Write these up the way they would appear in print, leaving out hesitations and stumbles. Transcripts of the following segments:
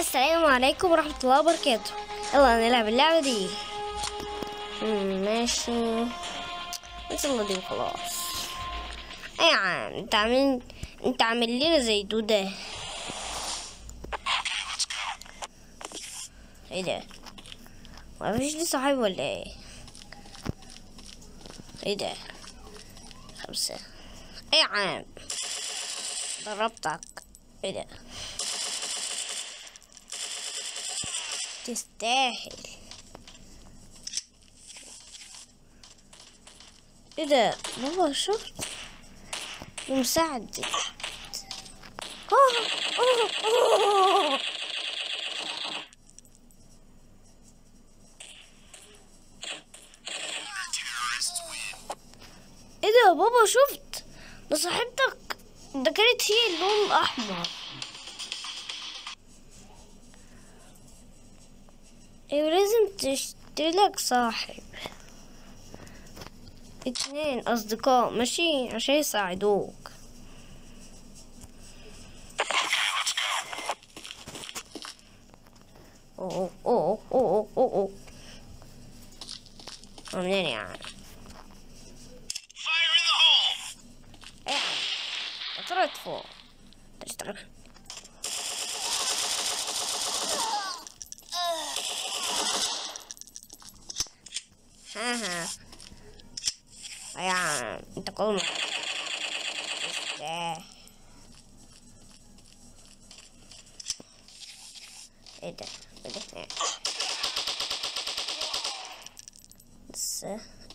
السلام عليكم ورحمة الله وبركاته. يلا نلعب اللعبة دي. ماشي، يلا دي وخلاص. ايه يا عم، انت عامل لنا زي دودة. ايه ده؟ مفيش لي صاحب ولا ايه؟ ايه ده؟ 5. ايه يا عم، ضربتك. ايه ده؟ تستاهل. ايه ده بابا؟ شفت مساعدة. ايه ده بابا؟ شفت ده صاحبتك؟ ده كانت هي اللون الاحمر. ايوه لازم تشتري لك صاحب. 2 اصدقاء ماشي عشان يساعدوك. اوه اوه اوه اوه اوه. منين يا عم؟ ايه يا عم، طلعت فوق. تشتغل. ها يا عم انت قوم. ايه ده؟ ايه ده؟ بس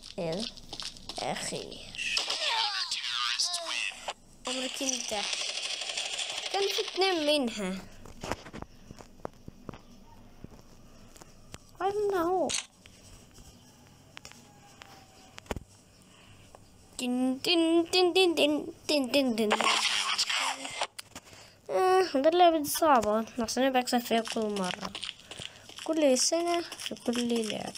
الأخير عمرك انت كان في 2 منها. قلنا هو تن تن تن تن تن تن تن تن. ده اللعبة دي صعبة عشان انا بكسب فيها كل مرة، كل سنة في كل لعبة.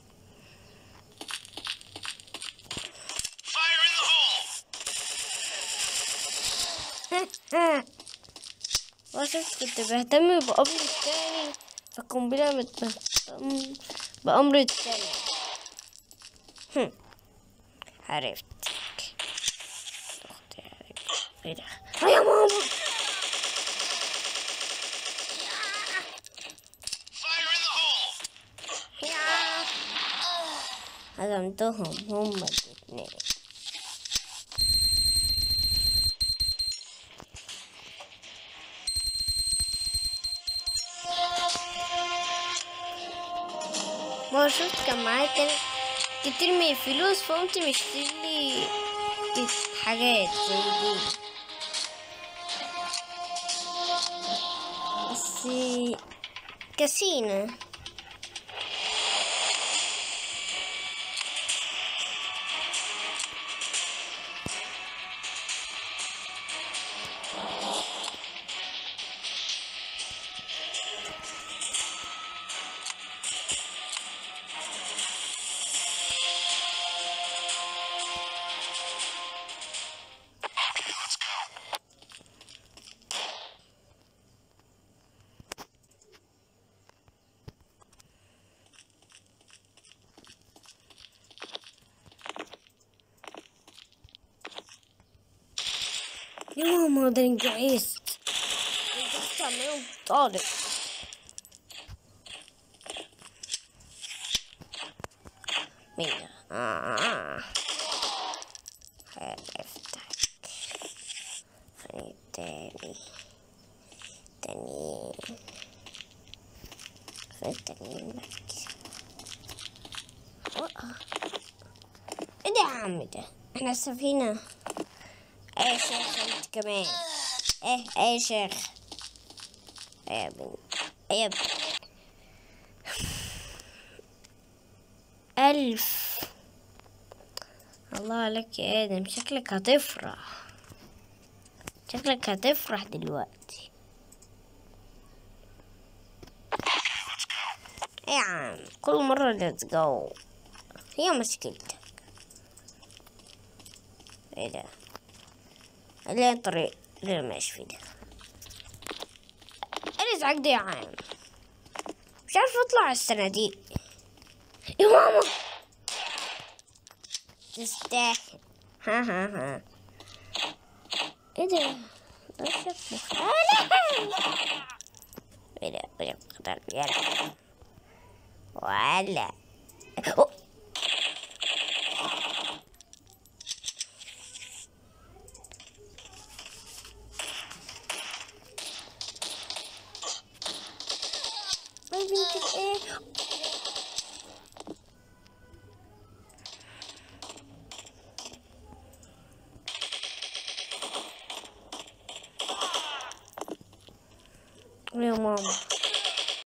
وشفت كنت بهتم بأمر التاني، فالقنبلة بتهتم بأمر التاني. عرفتك. ايه ده؟ يا ماما هزمتهم هما الاتنين. ما شفت كان معايا كتير من الفلوس، فقمت مشتري حاجات زي دي. بس كاسينة. يا ماما ده انجعست عمال طالع. مين ده؟ عرفتك. فين تاني؟ فين تاني؟ ايه ده يا عم ده؟ احنا السفينة. ايه يا شيخ انت كمان؟ ايه يا شيخ؟ ايه يا بنت؟ ايه يا بنت؟ 1000. الله عليك يا ادم، شكلك هتفرح دلوقتي. ايه يا عم كل مرة ليتس جو، هي مشكلتك. ايه ده؟ اللي الطريق اللي ماشي فيه ده. ارز عقدي يا عم. مش عارف اطلع السنة دي يا ماما. تستاهل. ها ايه ده؟ ده شكله مختلف. ايه ده؟ ولا مختلف يلا ولا